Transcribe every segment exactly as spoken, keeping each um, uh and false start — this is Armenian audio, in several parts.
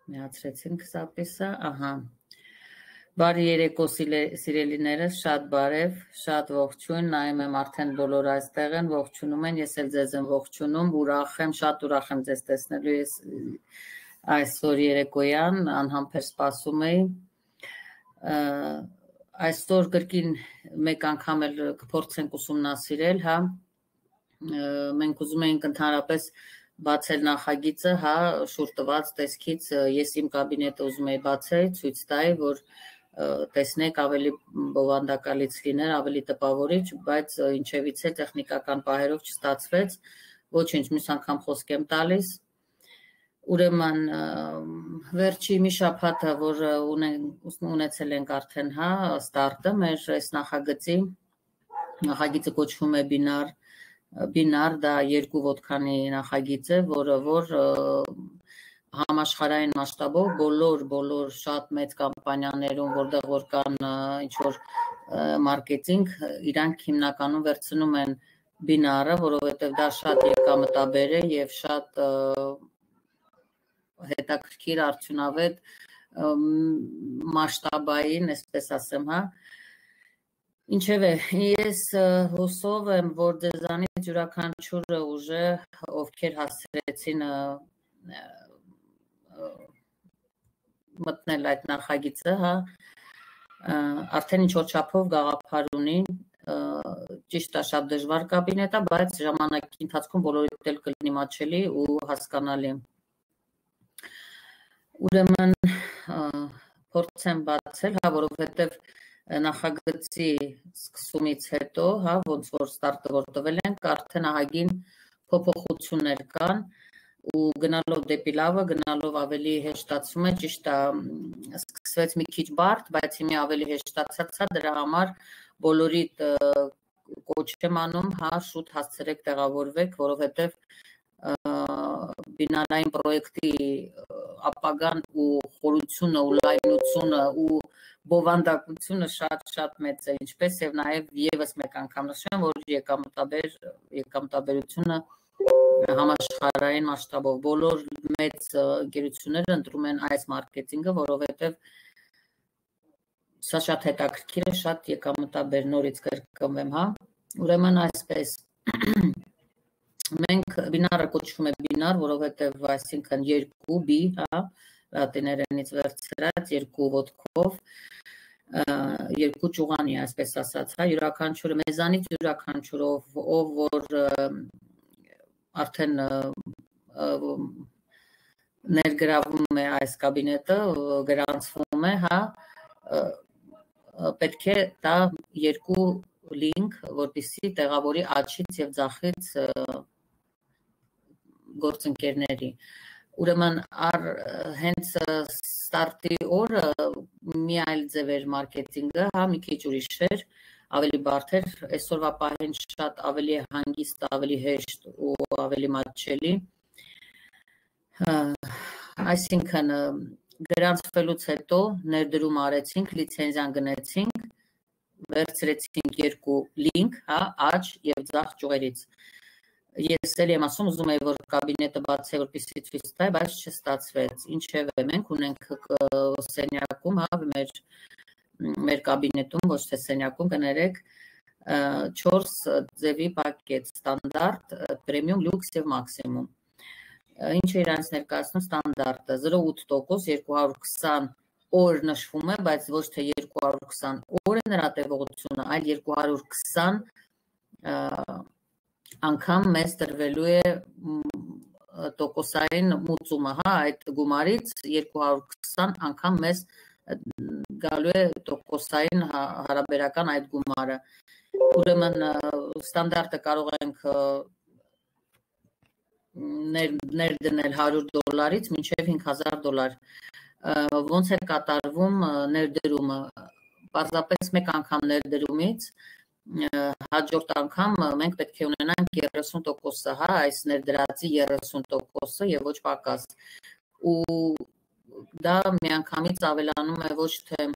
Միացրեցինք սապիսը, ահա։ Բարի երեկո սիրելիներս, շատ բարև, շատ ողջույն, նայում եմ արդեն բոլոր այստեղ են, ողջունում են, ես էլ ձեզ եմ ողջունում, ուրախ եմ, շատ ուրախ եմ ձեզ տեսնելու ես այսօր երեկոյան, անհամբեր սպասում էի։ Այսօր կրկին մեկ անգամ էլ կփորձենք ուսումնասիրել, հա, մենք ուզում էինք ընդհանրապես բացել նախագիծը, հա, շուռ տված տեսքից ես իմ կաբինետը ուզում էի բացել, ցույց տալ, որ տեսնեք ավելի բովանդակալից լիներ, ավելի տպավորիչ, բայց ինչևից է տեխնիկական պահերով չստացվեց, ոչինչ, մյուս անգամ խոսք եմ տալիս։ Ուրեմն վերջի մի շաբաթը, որ ունեցել ենք արդեն, հա, ստարտը մեր այս նախագծի, նախագիծը կոչվում է Բինար, Բինար դա երկու ոտքանի նախագիծ է, որը որ համաշխարհային մասշտաբով բոլոր բոլոր շատ մեծ կամպանիաներում, որտեղ որ կան ինչ որ մարքեթինգ, իրանք հիմնականում վերցնում են Բինարը, որովհետև դա շատ եկամտաբեր է եւ շատ հետաքրքիր արդյունավետ մասշտաբային, այսպես ասեմ, հա։ Ինչևէ, ես հուսով եմ, որ ձեզանից յուրաքանչյուրը ուժը, ովքեր հասցրեցին մտնել այդ նախագիծը, հա, արդեն ինչ-որ չափով գաղափար ունի, ճիշտ է, շատ դժվար կաբինետ է, բայց ժամանակի ընթացքում բոլորիդ էլ կլինի մատչելի ու հասկանալի։ Ուրեմն փորձեմ բացել, հա, որովհետև նախագծի սկսումից հետո, հա, ոնց որ ստարտը որ տվել ենք, արդեն ահագին փոփոխություններ կան ու գնալով դեպի լավը, գնալով ավելի հեշտացում է, ճիշտ է, սկսվեց մի քիչ բարդ, բայց հիմա ավելի հեշտացած է, դրա համար բոլորիդ կոչ եմ անում, հա, շուտ հասցրեք տեղավորվեք, որովհետև բինարային պրոյեկտի ապագան ու խորությունը ու լայնությունը ու բովանդակությունը շատ-շատ մեծ է, ինչպես եւ նաեւ եւս մեկ անգամ նշեմ, որ եկամտաբեր եկամտաբերությունը համաշխարհային մասշտաբով բոլոր մեծ ընկերությունները ընտրում են այս մարքեթինգը, որովհետեւ սա շատ հետաքրքիր է, շատ եկամտաբեր, նորից կրկնվեմ, հա։ Ուրեմն այսպես մենք բինարը կոչվում է բինար, որովհետև այսինքն երկու բի, հա, լատիներենից վերցրած երկու ոտքով, երկու ճուղանի, այսպես ասած, հա, յուրաքանչյուրը մեզանից յուրաքանչյուրով, ով որ արդեն ներգրավում է այս կաբինետը, գրանցվում է, հա, պետք է դա երկու լինք, որպեսզի տեղավորի աջից եւ ձախից գործընկերների։ Ուրեմն հենց ստարտի օրը մի այլ ձև էր մարքեթինգը, հա, մի քիչ ուրիշ էր, ավելի բարդ էր, այսօրվա պահին շատ ավելի հանգիստ, ավելի հեշտ ու ավելի մատչելի։ Այսինքն գրանցվելուց հետո ներդրում արեցինք, լիցենզիան գնեցինք, վերցրեցինք երկու լինք, հա, աջ եւ ձախ ճյուղերից։ Ես էլ եմ ասում, ուզում եի, որ կաբինետը բացե, որպեսզի ցույց տա, բայց չստացվեց։ Ինչևէ, մենք ունենք սենյակում, հա, մեր մեր կաբինետում, ոչ թե սենյակում, կներեք, չորս ձևի պակետ, ստանդարտ, պրեմիում, լյուքս եւ մաքսիմում։ Ինչ է իրանց ներկայացնում ստանդարտը, զրո ութ տոկոս, երկու հարյուր քսան օր նշվում է, բայց ոչ թե երկու հարյուր քսան օր է նրա տևողությունը, այլ երկու հարյուր քսան անգամ մեզ տրվելու է տոկոսային մուծումը, հա, այդ գումարից երկու հարյուր քսան անգամ մեզ գալու է տոկոսային հարաբերական այդ գումարը։ Ուրեմն ստանդարտը կարող ենք ներդնել հարյուր դոլարից մինչև հինգ հազար դոլար։ Ոնց է կատարվում ներդրումը, պարզապես մեկ անգամ ներդրումից հաջորդ անգամ մենք պետք է ունենանք երեսուն տոկոսը, հա, այս ներդրածի երեսուն տոկոսը եւ ոչ պակաս։ Ու դա միանգամից ավելանում է ոչ թե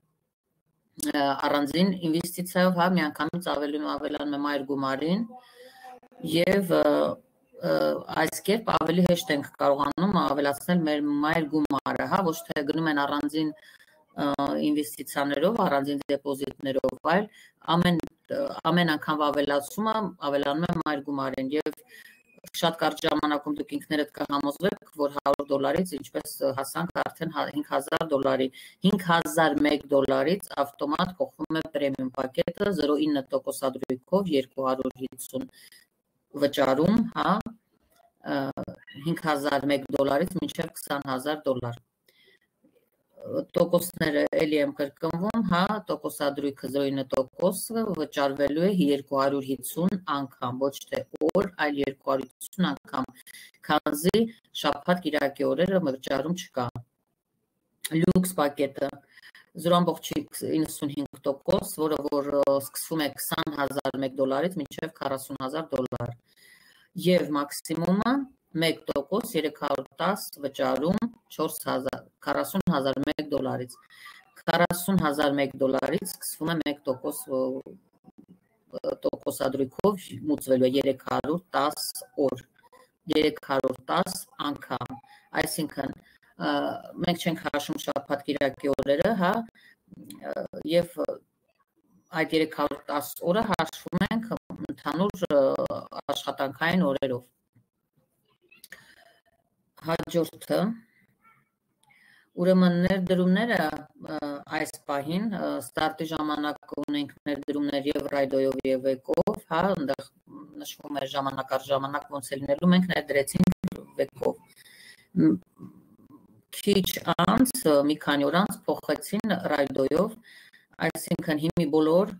առանձին ինվեստիցիայով, հա, միանգամից ավելանում է մայր գումարին եւ այս կերպ ավելի հեշտ ենք կարողանում ավելացնել մեր մայր գումարը, հա, ոչ թե գնում են առանձին ինվեստիցիաներով, առանձին դեպոզիտներով, այլ ամեն ամեն անգամ ավելացումը ավելանում է մայր գումարին եւ շատ կարճ ժամանակում դուք ինքներդ կհամոզվեք, որ հարյուր դոլարից ինչպես հասանք արդեն հինգ հազար դոլարի, հինգ հազար մեկ դոլարից ավտոմատ փոխվում է պրեմիում պակետը զրո կόμμα ինը տոկոսադրույքով երկու հարյուր հիսուն վճարում, հա, հինգ հազար մեկ դոլարից մինչև քսան հազար դոլար։ Տոկոսները էլի եմ կրկնվում, հա, տոկոսադրույքը զրո կόμma ինը տոկոս վճարվելու է երկու հարյուր հիսուն անգամ, ոչ թե օր, այլ երկու հարյուր հիսուն անգամ, քանզի շաբաթ կիրակի օրերը վճարում չկա։ Լյուքս պակետը զրո կόμma իննսունհինգ տոկոս, որը որ սկսվում է քսան հազար մեկ դոլարից մինչև քառասուն հազար դոլար։ Եվ մաքսիմումը մեկ տոկոս երեք հարյուր տաս վճարում չորս հազար քառասուն հազար մեկ դոլարից։ քառասուն հազար մեկ դոլարից սկսվում է մեկ տոկոս տոկոսադրույքով մուծվելու է երեք հարյուր տաս օր, երեք հարյուր տաս անգամ։ Այսինքն մենք չենք հաշվում շաբաթ կիրակի օրերը, հա, եւ այդ երեք հարյուր տաս օրը հաշվում ենք ընդհանուր աշխատանքային օրերով։ Հաջորդը ուրեմն ներդրումները այս պահին ստարտի ժամանակ ունենք ներդրումներ եւ ռայդոյով եւ վեկով, հա, այնտեղ նշվում է ժամանակ առ ժամանակ ոնց է լինելու, մենք ներդրեցինք վեկով։ Քիչ անց, մի քանի օր անց փոխեցին ռայդոյով, այսինքն հիմի բոլոր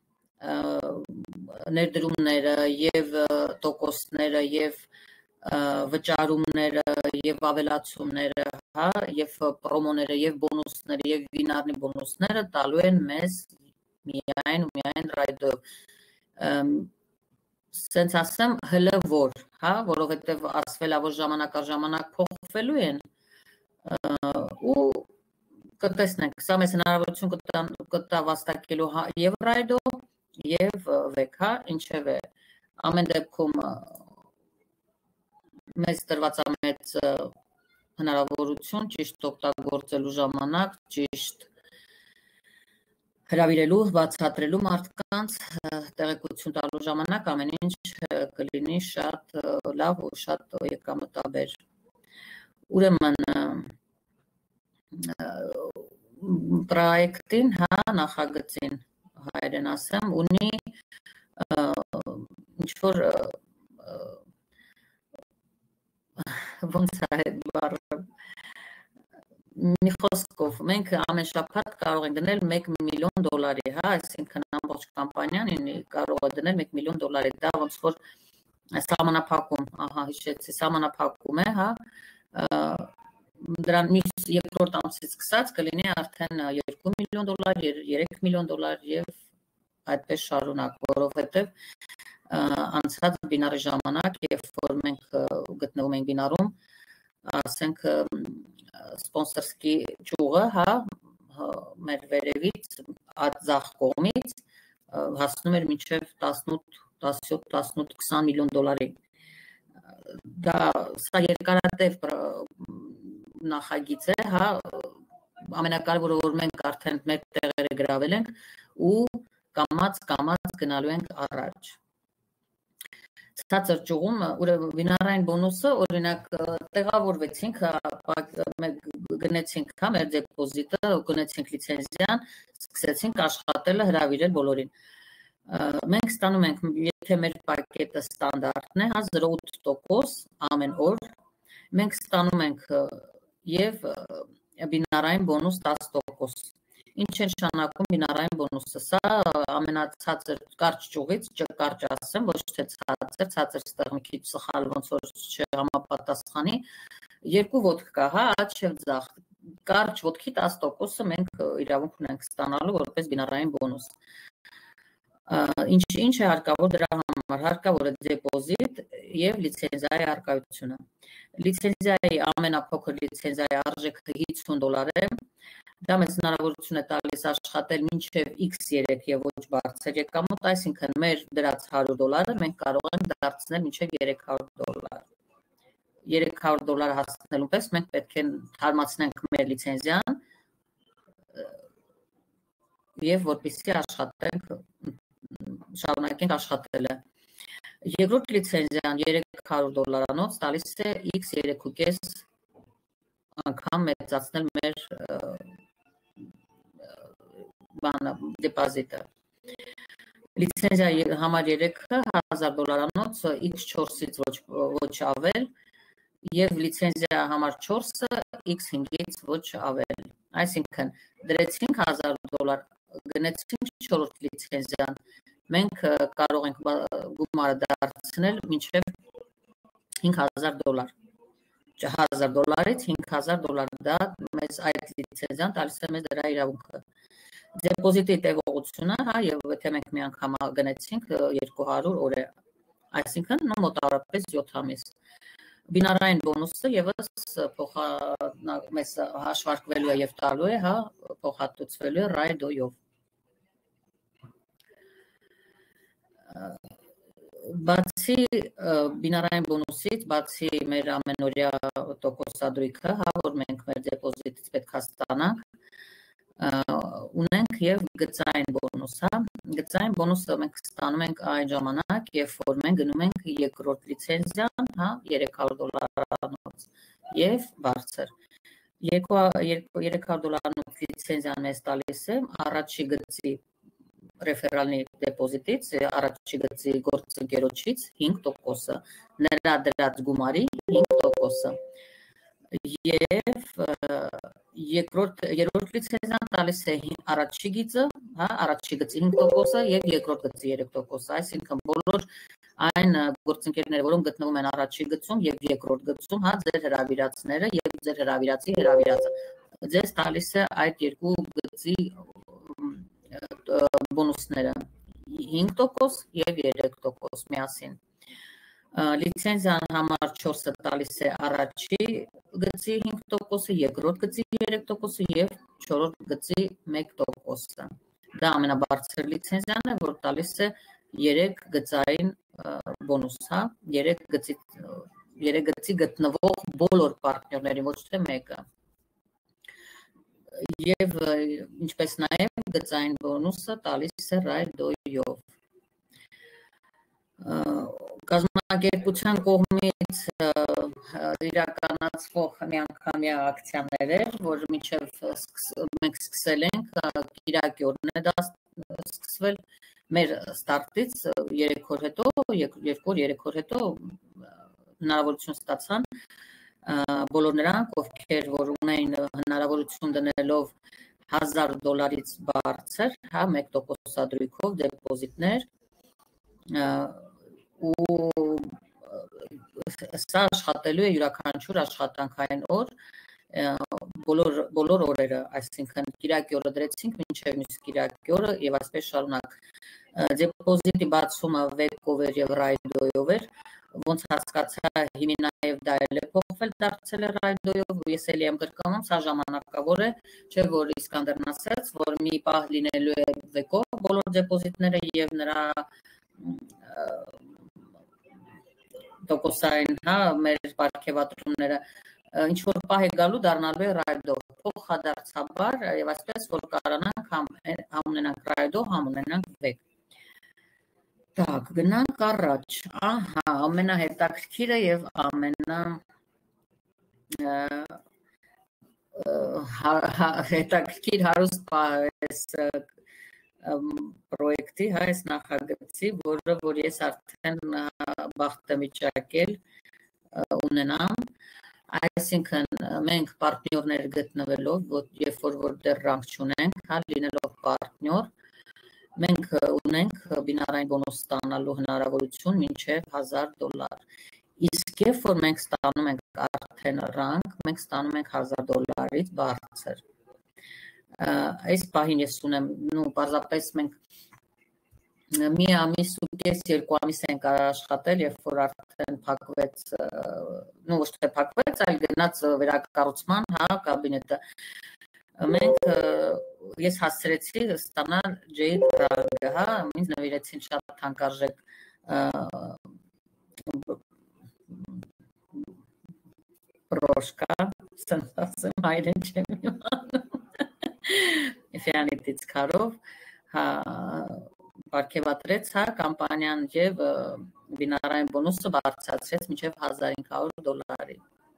ներդրումները եւ տոկոսները եւ վճարումները եւ ավելացումները, հա, եւ պրոմոները եւ բոնուսները եւ վինարնի բոնուսները տալու են մեզ միայն ու միայն ռայդով։ Սենց ասեմ հլը որ, հա, որովհետեւ ասվել է որ ժամանակ առ ժամանակ փոխվելու են ու կտեսնենք, սա մեզ հնարավորություն կտա վաստակելու եւ ռայդով եւ վեկ, հա, ինչեւ է ամեն դեպքում մեզ տրված է մեծ հնարավորություն ճիշտ օգտագործելու ժամանակ, ճիշտ հրավիրելու, բացատրելու մարդկանց, տեղեկություն տալու ժամանակ ամեն ինչ կլինի շատ լավ ու շատ եկամտաբեր։ Ուրեմն պրոյեկտին, հա, նախագծին հայերեն ասեմ, ունի ինչ որ ոնց է բառը մի խոսքով մենք ամեն շաբաթ կարող ենք դնել մեկ միլիոն դոլարի, հա, այսինքն ամբողջ կամպանիան կարող է դնել մեկ միլիոն դոլարի, դա ոնց որ սահմանափակում, ահա հիշեցի, սահմանափակում է, հա, դրան մյուս երկրորդ ամսից սկսած կլինի արդեն երկու միլիոն դոլար, երեք միլիոն դոլար եւ այդպես շարունակ, որովհետեւ անցած բինարի ժամանակ, երբ որ մենք գտնվում ենք բինարում, ասենք սպոնսորսկի ճյուղը, հա, մեր վերևից, այդ ձախ կողմից հասնում էր մինչև տասնութ, տասնյոթ, տասնութ, քսան միլիոն դոլարի։ Դա սա երկարատև նախագիծ է, հա, ամենակարևորը որ մենք արդեն մեր տեղերը գրավել ենք ու կամած կամած գնալու ենք առաջ։ Ցածր ճյուղում վինարային բոնուսը օրինակ տեղավորվեցինք, գնեցինք, հա, մեր դեպոզիտը, գնեցինք լիցենզիան, սկսեցինք աշխատելը հրավիրել բոլորին։ Մենք ստանում ենք, եթե մեր պակետը ստանդարտն է, հա, զրո ութ տոկոս ամեն օր, մենք ստանում ենք եւ բինարային բոնուս տաս տոկոս։ Ինչ է նշանակում բինարային բոնուսը, սա ամենացածր կարճ ճյուղից, չկարճ ասեմ, ոչ թե ցածր, ցածր ստեղ մի քիչ սխալ ոնց որ չհամապատասխանի, երկու ոտք կա, հա, աջ եւ ձախ, կարճ ոտքի տաս տոկոսը մենք իրավունք ունենք ստանալու որպես բինարային բոնուս։ Ինչ ինչ է հարկավոր դրա համար, հարկավոր է դեպոզիտ եւ լիցենզիայի արկայությունը։ Լիցենզիայի ամենափոքր լիցենզիայի արժեքը հիսուն դոլար է, Դա մեծ հնարավորություն է տալիս աշխատել մինչև X երեք եւ ոչ բարձր եկամուտ, այսինքն մեր դրած հարյուր դոլարը մենք կարող ենք դարձնել մինչև երեք հարյուր դոլար։ երեք հարյուր դոլար հասնելու պես մենք պետք է թարմացնենք մեր լիցենզիան եւ որպեսզի աշխատենք, շարունակենք աշխատելը։ Երկրորդ լիցենզիան երեք հարյուր դոլարանոց տալիս է X երեք ու կես անգամ մեծացնել մեր բանը դեպոզիտը։ Լիցենզիա համար երեքը հազար դոլարանոց X չորսից ոչ ոչ ավել եւ լիցենզիա համար չորսը X հինգից ոչ ավել։ Այսինքն դրեցինք հազար դոլար, գնեցինք չորրորդ լիցենզիան, մենք կարող ենք գումարը դարձնել մինչև հինգ հազար դոլար։ հազար դոլարից հինգ հազար դոլար, դա մեզ այդ լիցենզիան տալիս է մեզ դրա իրավունքը։ Դեպոզիտի տևողությունը, հա, եւ եթե մենք մի անգամ գնեցինք երկու հարյուր օր է, այսինքն նո մոտավորապես յոթ ամիս։ Բինարային բոնուսը եւս փոխա մեզ հաշվարկվելու է եւ տալու է, հա, փոխհատուցվելու է ռայդոյով։ Բացի բինարային բոնուսից, բացի մեր ամենօրյա տոկոսադրույքը, հա, որ մենք մեր դեպոզիտից պետք է ստանանք, ունենք եւ գծային բոնուս, հա, գծային բոնուսը մենք ստանում ենք այն ժամանակ, երբ որ մենք գնում ենք երկրորդ լիցենզիան, հա, երեք հարյուր դոլարանոց եւ բարձր։ երեք հարյուր դոլարանոց լիցենզիան մեզ տալիս է առաջի գծի ռեֆերալնի դեպոզիտից, առաջի գծի գործընկերոջից հինգ տոկոսը, նրա դրած գումարի հինգ տոկոսը։ Եվ երկրորդ երրորդ լիցենզիան տալիս է առաջի գիծը, հա, առաջի գծի հինգ տոկոսը եւ երկրորդ գծի երեք տոկոսը, այսինքն բոլոր այն գործընկերները, որոնք գտնվում են առաջի գծում եւ երկրորդ գծում, հա, ձեր հրավիրածները եւ ձեր հրավիրածի հրավիրածը ձեզ տալիս է այդ երկու գծի բոնուսները հինգ տոկոս եւ երեք տոկոս միասին։ Լիցենզիան համար չորսը տալիս է առաջի գծի հինգ տոկոսը, երկրորդ գծի երեք տոկոսը եւ չորրորդ գծի մեկ տոկոսը։ Դա ամենաբարձր լիցենզիան է, որ տալիս է երեք գծային բոնուս, հա, երեք գծի երեք գծի գտնվող բոլոր պարտներներին, ոչ թե մեկը։ Եվ ինչպես նաեւ գծային բոնուսը տալիս է ռայդոյով։ Կազմակերպության կողմից իրականացվող միանգամյա ակցիաներ էր, որ մինչև մենք սկսել ենք, կիրակի օրն է դա սկսվել, մեր ստարտից երեք օր հետո, երկու երեք օր հետո հնարավորություն ստացան բոլոր նրանք, ովքեր որ ունեն հնարավորություն դնելով հազար դոլարից բարձր, հա, մեկ տոկոսադրույքով դեպոզիտներ ու սա աշխատելու է յուրաքանչյուր աշխատանքային օր բոլոր բոլոր օրերը, այսինքն կիրակի օրը դրեցինք մինչև մյուս կիրակի օրը եւ այսպես շարունակ։ Դեպոզիտի բացումը վեկով էր եւ ռայդոյով էր, ոնց հասկացա հիմի նաեւ դա էլ է փոխվել, դարձել է ռայդոյով, ես էլի եմ կրկնում, սա ժամանակավոր է, չէ որ Իսկանդերն ասաց, որ մի պահ լինելու է վեկով բոլոր դեպոզիտները եւ նրա տոկոսային, հա, մեր պարգևատրումները ինչ որ պահ է գալու դառնալու է ռայդով, փոխադարձաբար եւ այսպես որ կարողանանք համ ունենանք ռայդով, համ ունենանք վեկ։ Так, գնանք առաջ։ Ահա, ամենահետաքրքիրը եւ ամենա հետաքրքիր հարուստ պահես պրոյեկտի, հա, այս նախագծի, որը որ ես արդեն բախտ եմ վիճակել ունենամ, այսինքն մենք պարտներներ գտնվելով, երբ որ որ դեռ ռանկ չունենք, հա, լինելով պարտներ, մենք ունենք բինարային բոնուս ստանալու հնարավորություն մինչև հազար դոլար։ Իսկ երբ որ մենք ստանում ենք արդեն ռանկ, մենք ստանում ենք հազար դոլարից բարձր։ Այս պահին ես ունեմ, նու պարզապես մենք մի ամիս ու կես, երկու ամիս ենք աշխատել, երբ որ արդեն փակվեց, նու ոչ թե փակվեց, այլ գնաց վերակառուցման, հա, կաբինետը։ Մենք ես հասցրեցի ստանալ Jade Rank-ը, հա, ինձ նվիրեցին շատ թանկարժեք բրոշկա, ասեմ հայերեն չեմ իմանում, Ֆիանիտից քարով, հա, պարգևատրեց, հա, կամպանիան եւ բինարային բոնուսը բարձրացրեց մինչեւ հազար հինգ հարյուր դոլարի։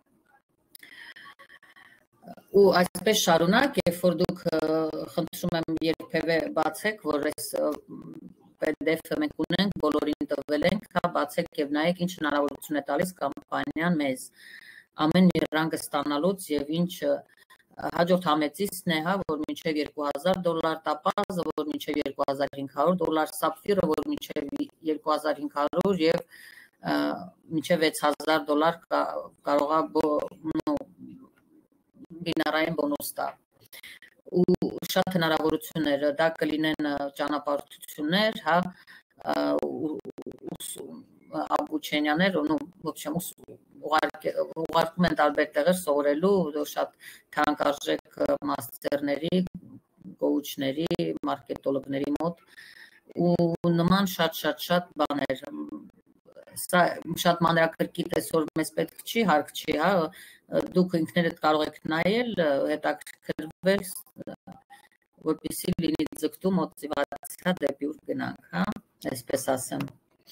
Ու այսպես շարունակ, երբ որ դուք խնդրում եմ երբևէ բացեք, որ այս P D F-ը մենք ունենք, բոլորին տվել ենք, հա, բացեք եւ նայեք ինչ հնարավորություն է տալիս կամպանիան մեզ ամեն մի ռանգը ստանալուց եւ ինչ հաջորդ համեցիցն է, հա, որ մինչեւ երկու հազար դոլար, տապազը, որ մինչեւ երկու հազար հինգ հարյուր դոլար, սապֆիրը, որ մինչեւ երկու հազար հինգ հարյուր եւ մինչեւ վեց հազար դոլար կարող է բինարային բոնուս տա։ Ու շատ հնարավորություններ, դա կլինեն ճանապարհորդություններ, հա, обучենյաներ, ну, в общем, ուղարկում են տարբեր տեղեր սովորելու շատ թանկարժեք մաստերների, կոուչների, մարքետոլոգների մոտ ու նման շատ-շատ-շատ բաներ։ Սա շատ մանրակրկիտ այսօր մեզ պետք չի, հարկ չի, հա, դուք ինքներդ կարող եք նայել, հետաքրքրվել, որպեսզի լինի ձգտում մոտիվացիա դեպի ուր գնանք, հա, այսպես ասեմ։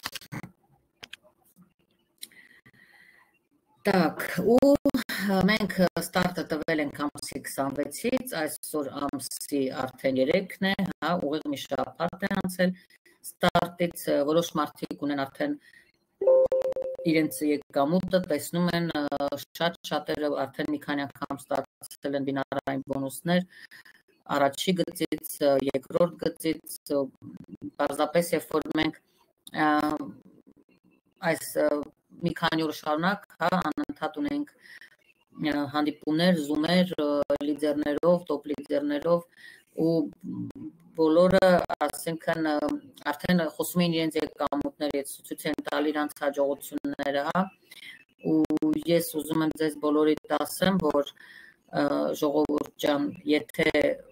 Так, ու մենք ստարտը տվել ենք ամսի քսանվեցից, այսօր ամսի արդեն երեքն է, հա, ուղիղ մի շաբաթ է անցել ստարտից, որոշ մարդիկ ունեն արդեն իրենց եկամուտը, տեսնում են շատ շատերը արդեն մի քանի անգամ ստացել են բինարային բոնուսներ, առաջի գծից, երկրորդ գծից, պարզապես երբ որ մենք այս մի քանի օր շարունակ, հա, անընդհատ ունենք հանդիպումներ, զումեր, լիդերներով, տոպ լիդերներով ու բոլորը, ասենքն արդեն խոսում են իրենց եկամուտները, ցույց են տալի իրենց հաջողությունները, հա, ու ես ուզում եմ ձեզ բոլորիդ ասեմ, որ ժողովուրդ ջան, եթե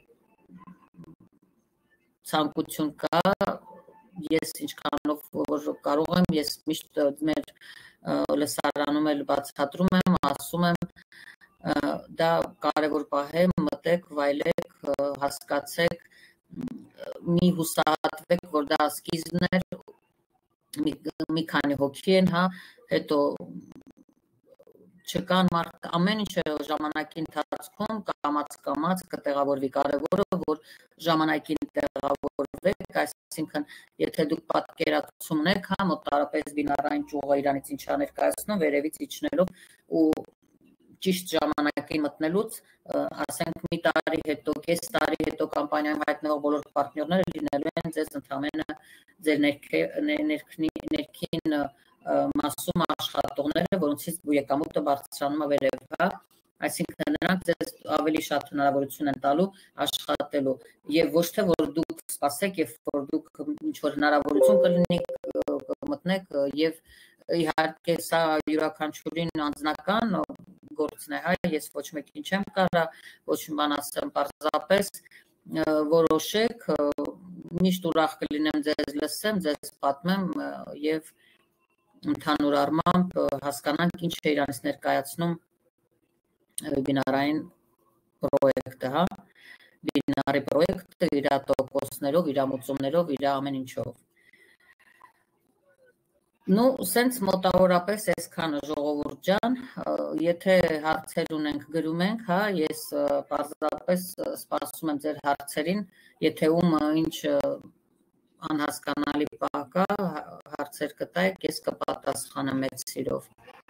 ցանկություն կա, ես ինչքանով որ կարող եմ, ես միշտ մեր լսարանում էլ բացատրում եմ, ասում եմ, դա կարևոր պահ է, մտեք, վայելեք, հասկացեք, մի հուսահատվեք, որ դա սկիզբն էր, մի քանի հոգի են, հա, հետո չկան մարդ, ամեն ինչ ժամանակի ընթացքում կամաց-կամաց կտեղավորվի, կարևորը, որ ժամանակին տեղավորվեք, այսինքն, եթե դուք պատկերացում ունեք, հա, մոտարապես բինարային ճյուղը իրանից ինչ է ներկայացնում, վերևից իջնելով ու ճիշտ ժամանակին մտնելուց, ասենք մի տարի հետո, կես տարի հետո կամպանիայում հայտնվող բոլոր պարտներները լինելու են ձեզ ընդհանրապես ձեր ներքին մասում աշխատողները, որոնցից եկամուտը բարձրանում է վերև, հա, այսինքն նրանք ձեզ ավելի շատ հնարավորություն են տալու աշխատելու եւ ոչ թե որ դուք սպասեք եւ որ դուք ինչ որ հնարավորություն կլինի կմտնեք եւ իհարկե սա յուրաքանչյուրին անձնական գործն է, հա, ես ոչ մեկին չեմ կարա ոչ մի բան ասեմ, պարզապես որոշեք, միշտ ուրախ կլինեմ ձեզ լսեմ, ձեզ պատմեմ եւ ընդհանուր առմամբ հասկանանք ինչ է իրանից ներկայացնում բինարային պրոյեկտը, հա, բինարի պրոյեկտը իր տոկոսներով, իր ամուծումներով, իր ամեն ինչով։ Ну, սենց մոտավորապես այսքանը ժողովուրդ ջան, եթե հարցեր ունենք գրում ենք, հա, ես պարզապես սպասում եմ ձեր հարցերին, եթե ում ինչ անհասկանալի բան կա, հարցեր կտայեք, ես կպատասխանեմ մեծ սիրով։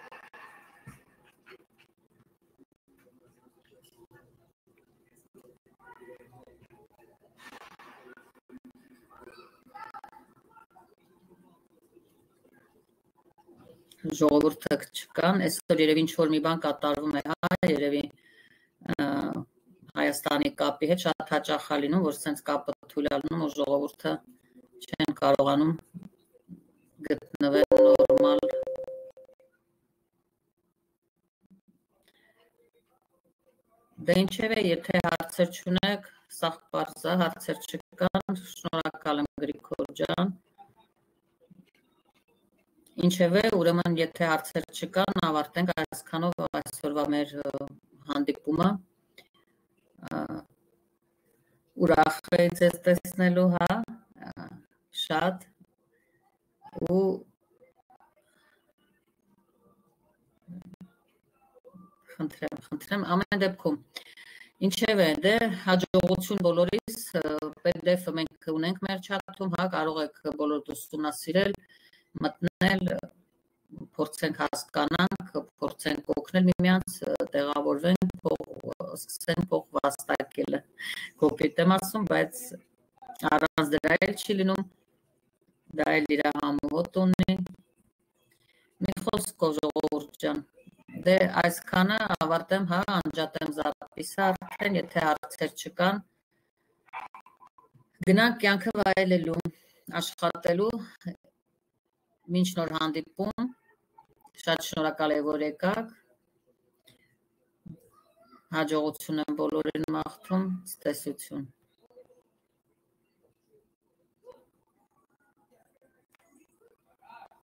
Ժողովուրդը չկան, այսօր երևի ինչ-որ մի բան կատարվում է, հա, երևի Հայաստանի կապի հետ շատ հաճախ է լինում, որ սենց կապը թույլ է լինում, որ ժողովուրդը չեն կարողանում գտնվել նորմալ Դե ինչևէ, եթե հարցեր չունեք, սաղ պարզ է, հարցեր չկան, շնորհակալ եմ Գրիգոր ջան։ Ինչևէ, ուրեմն եթե հարցեր չկան, ավարտենք այսքանով այսօրվա մեր հանդիպումը։ Ուրախ էի ձեզ տեսնելու, հա, շատ ու խնդրեմ, խնդրեմ ամեն դեպքում ինչևէ, դե հաջողություն բոլորիս, P D F-ը մենք ունենք մեր չաթում, հա, կարող եք բոլոր ուսումնասիրել, մտնել, փորձենք հասկանանք, փորձենք օգնել միմյանց, տեղավորվենք, սկսենք փող վաստակել, կոպիտ եմ ասում, բայց առանց դրա էլ չի լինում, դա էլ իր համոհոտ ունի։ Մի խոսքով ժողովուրդ ջան, դե այսքանը ավարտեմ, հա, անջատեմ զապիսը արդեն, եթե հարցեր չկան, գնանք կյանքը վայելելու, աշխատելու, մինչ նոր հանդիպում, շատ շնորհակալ եմ, որ եկաք, հաջողություն եմ բոլորին մաղթում, ցտեսություն։